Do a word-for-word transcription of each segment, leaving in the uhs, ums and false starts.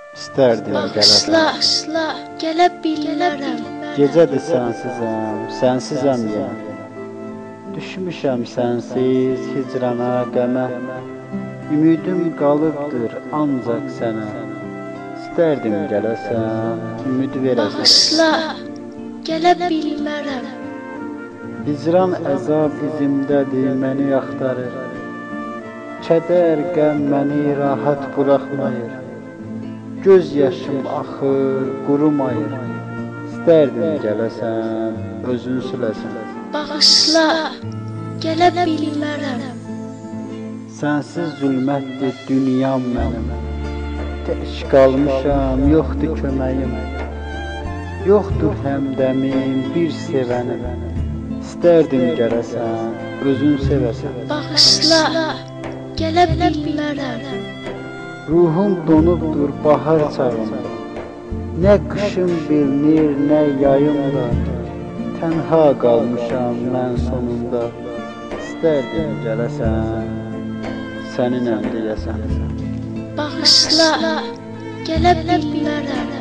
İstərdim Bağışla, gələsən. gələ bilmərəm. Gecədir sənsizəm, sənsizəm yenə. Düşmüşəm sənsiz hicrana, qəmə. Ümidim qalıbdır ancaq sənə. İstərdim gələsən, ümid verəsən. Bağışla, gələ bilmərəm. Hicran əzab izimdədir, məni axtarır. Kədər, qəm məni rahat buraxmayır. Göz yaşım axır, qurumayır. İstərdim gələsən, özün siləsən. Bağışla, gələ bilmərəm. Sənsiz zülmətdir dünyam mənim. Tək qalmışam, yoxdur köməyim. Yoxdur həmdəmim, bir sevənim. İstərdim gələsən, özün sevəsən. Bağışla, gələ bilmərəm. Ruhum donubdur bahar çağında. Nə qışım bilinir, nə yayımda. Tənha qalmışam mən sonunda. İstərdim gələsən, səninəm deyəsən. Bağışla, gələ bilmərəm.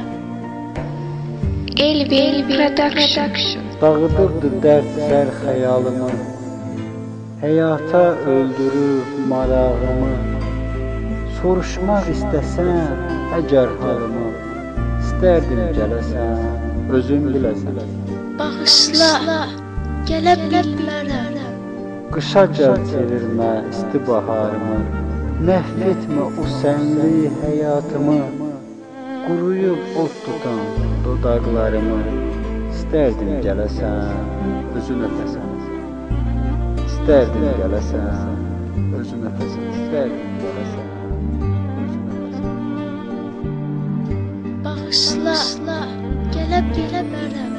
Elvin Production Dağıdıbdı dərd sər xəyalımı. Həyata öldürüb marağımı. Soruşmaq istəsən əgər halımı. İstərdim gələsən, özün biləsən. Bağışla, gələ bilmərəm. Qışa gəl çevirmə isti baharımı. Məhv etmə o sənli həyatımı. Quruyub ot tutan dodaqlarımı. İstərdim gələsən, özün öpəsən. İstərdim gələsən, özün öpəsən. İstərdim gələsən, özün öpəsən. Bağışla, gələ bilmərəm.